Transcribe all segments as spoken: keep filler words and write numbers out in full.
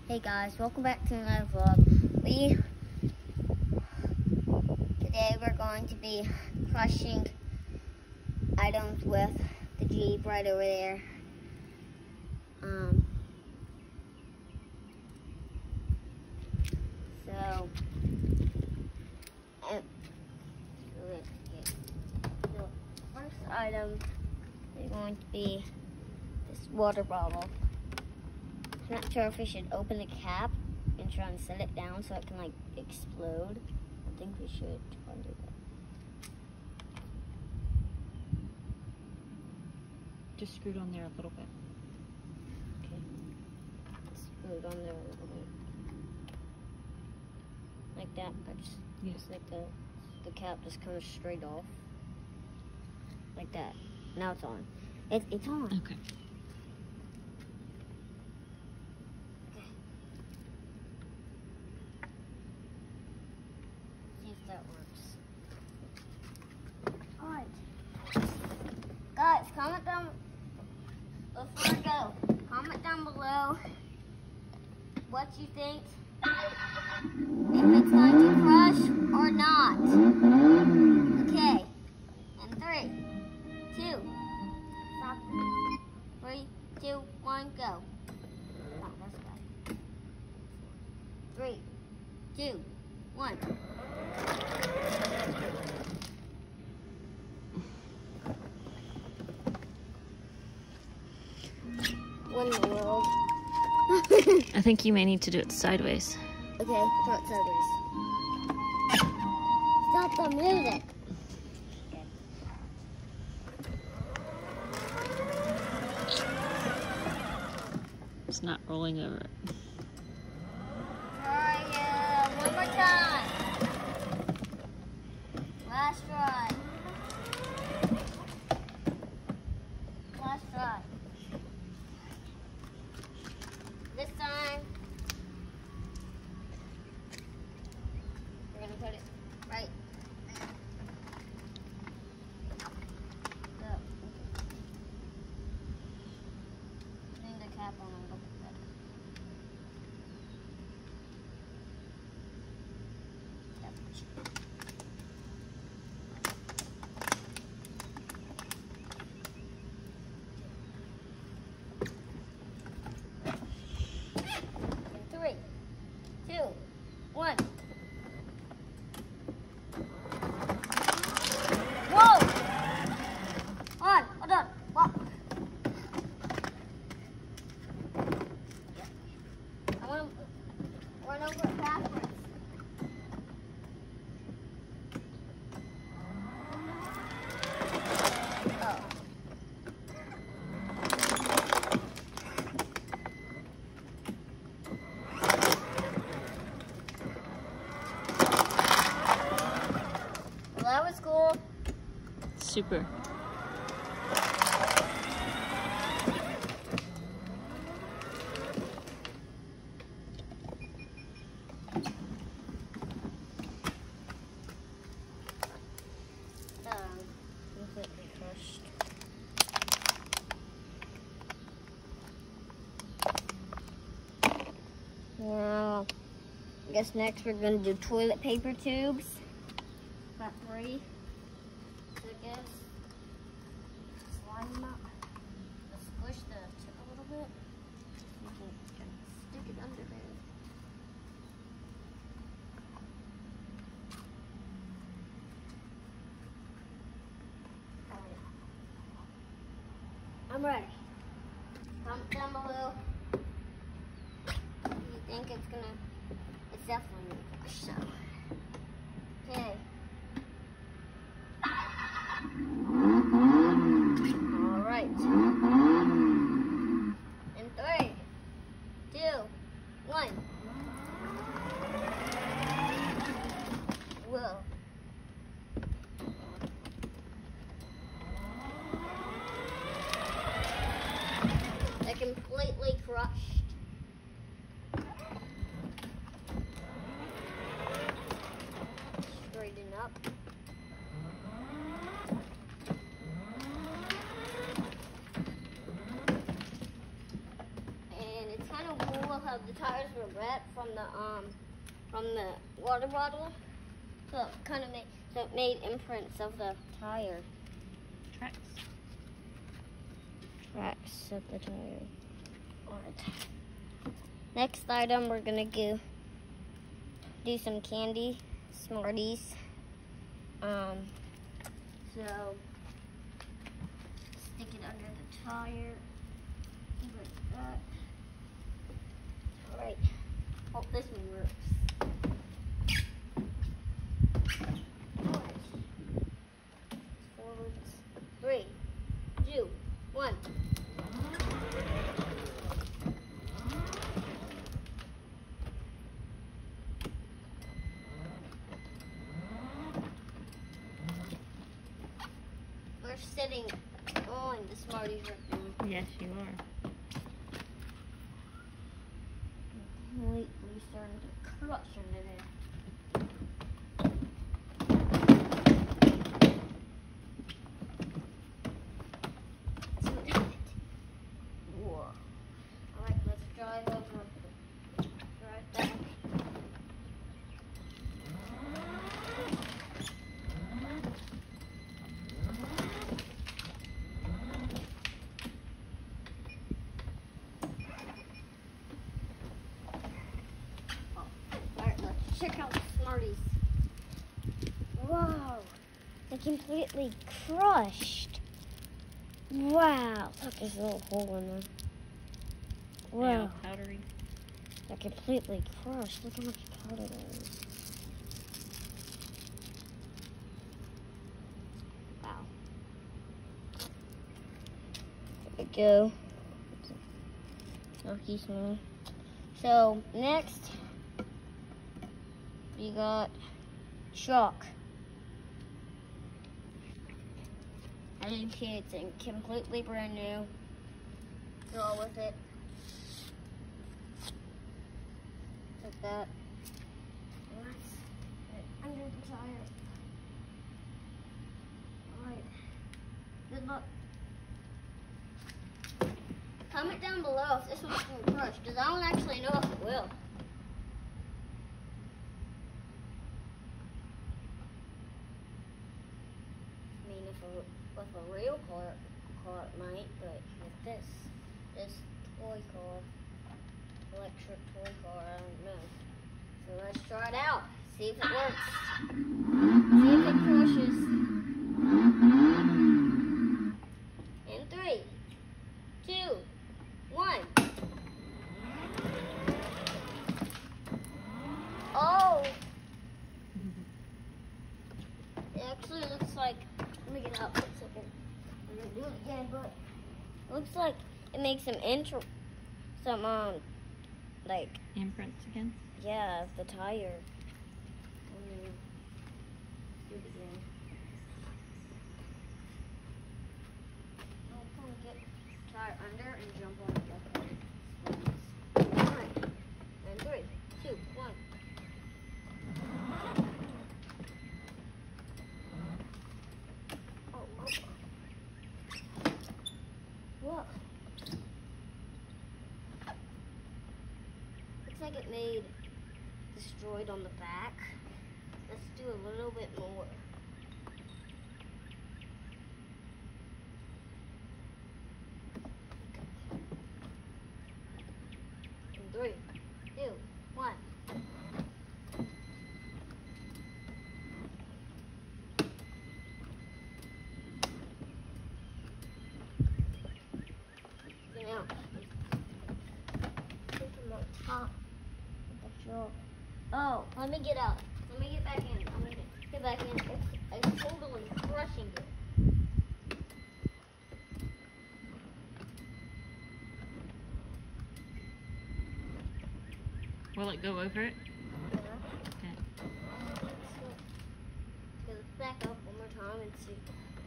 Hey guys, welcome back to another vlog. We today we're going to be crushing items with the Jeep right over there. Um, so, and, the first item is going to be this water bottle. I'm not sure if we should open the cap and try and set it down so it can like explode. I think we should try and do that. Just screw it on there a little bit. Okay. Screw it on there a little bit. Like that. Or just, Yes. just like the the cap just comes straight off. Like that. Now it's on. It, it's on. Okay. That works. Alright. Guys, comment down before I go. Comment down below what you think. If it's going to crush or not. Okay. And three, two, stop. Three, two, one, go. Oh, that's bad. Three, two, one. What in the world? I think you may need to do it sideways. Okay, throw it sideways. Stop the music. Okay. It's not rolling over. Try it one more time. Last try. Last try. This time, we're gonna put it right. So, putting the cap on a little bit better. Yep. Three, two, one. Whoa! On, hold on. Walk. I want to run over it backwards. Oh. Well, that was cool. Super. Um, completely crushed. Now, I guess next we're gonna do toilet paper tubes. About three. So I guess slide them up. Just squish the tip a little bit. You can stick it under there. I'm ready. Comment down below if you think it's gonna, it's definitely gonna crush, so. Okay. All right. In three, two, one. Whoa. They're completely crushed. Straighten up. And it's kind of cool how how the tires were wet from the um from the water bottle, so it kind of made so it made imprints of the tire Tracks. tracks of the tire. Alright. Next item, we're gonna go do some candy Smarties. Um, so stick it under the tire like that. All right. Hope this one works. All right. Forwards. Three, two, one. We're sitting on the Smarties right now. Yes, you are. Completely starting to crush under there. Whoa. Alright, let's drive over. Drive back. Alright, let's check out the Smarties. Whoa. They're completely crushed. Wow. Look, there's a little hole in there. Wow. Yeah, powdery. They're completely crushed. Look how much powder there is. Wow. There we go. Lucky small. So, next, we got chalk. As you can see, it's in completely brand new. Draw with it. Like that. Let's get it under the tire. Alright. Good luck. Comment down below if this one's going to crush, because I don't actually know if it will. I mean, if a, with a real car, car it might, but with this, this toy car, electric toy car, I don't know. So let's try it out. See if it works. See if it crushes. In three, two, one. Oh! It actually looks like, let me get out for a second. I'm gonna do it again, but it looks like it makes some intro, some, um, like, Imprints again. yeah, the tire. Um, do it again. I'll probably get the tire under and jump on it. Alright. And three, two, one. Oh, oh. Whoa. Looks like it made destroyed on the back. Let's do a little bit more. In three, two, one. Now, put them on top of the show. Oh, let me get out. Let me get back in. Let me get, get back in. It's, it's totally crushing it. Will it go over it? Yeah. Okay. So, let's back up one more time and see.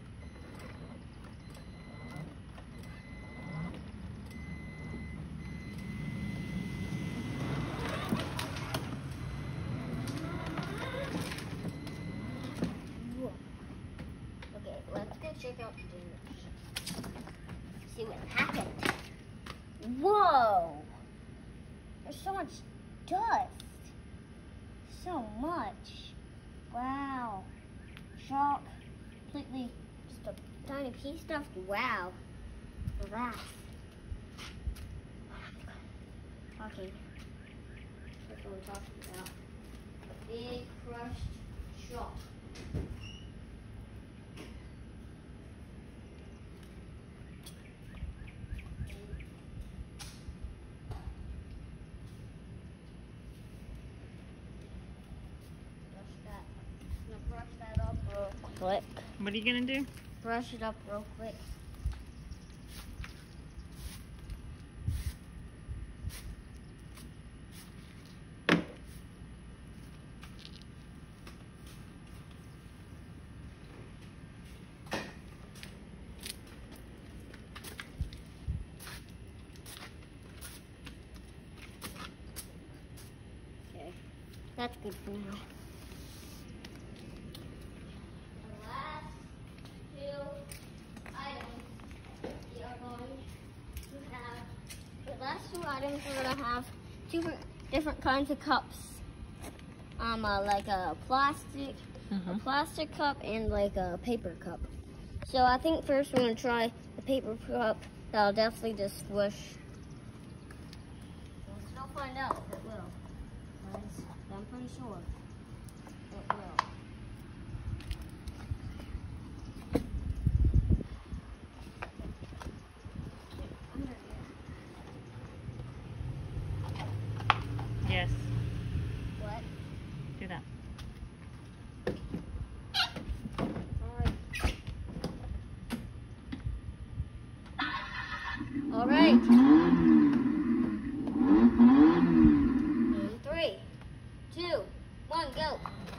Whoa. Okay, let's go check out the damage. See what happened. Whoa! There's so much dust. So much. Wow. Chalk. Completely just a tiny piece stuff. Wow. Relax. Talking. That's what I'm talking about. A big crushed chalk. Brush that up real quick. What are you gonna do? Brush it up real quick. Okay, that's good for now. Last two items we're gonna have two different kinds of cups. Um, uh, like a plastic, Uh-huh. a plastic cup, and like a paper cup. So I think first we're gonna try the paper cup. That'll definitely just squish. We'll still find out if it will. Guys, I'm pretty sure it will. Yes. What? Do that. All right. In three, two, one, go.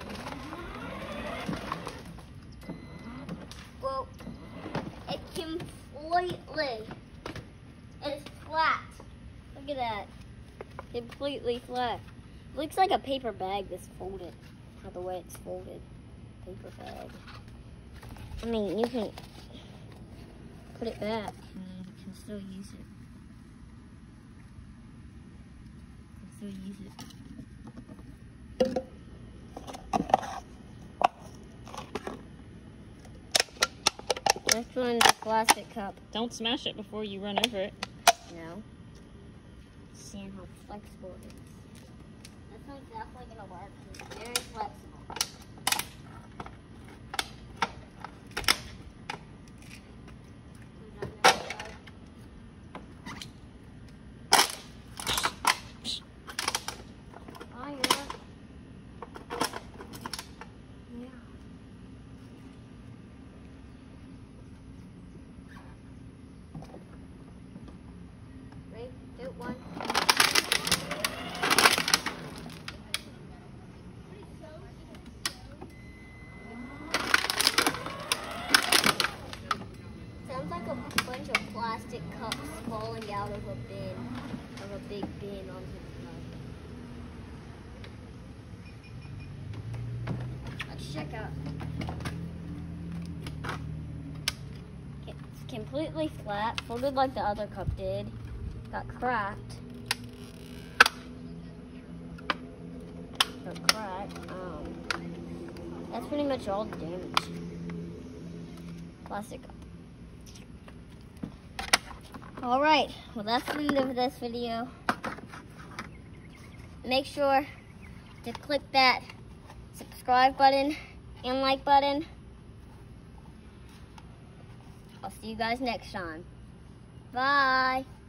Well, it completely is flat. Look at that. Completely flat. Looks like a paper bag that's folded. How the way it's folded. Paper bag. I mean, you can put it back. Mm, You can still use it. You can still use it. Next one is a plastic cup. Don't smash it before you run over it. No. Seeing how flexible it is. This one's definitely gonna work. It's very flexible. Oh, yeah. Yeah. Three, two, one. Sounds like a bunch of plastic cups falling out of a bin, of a big bin onto the mud. Let's check out. It's completely flat, folded like the other cup did. Got cracked. Got cracked. Um, that's pretty much all the damage. Plastic cup. Alright, well that's the end of this video. Make sure to click that subscribe button and like button. I'll see you guys next time. Bye.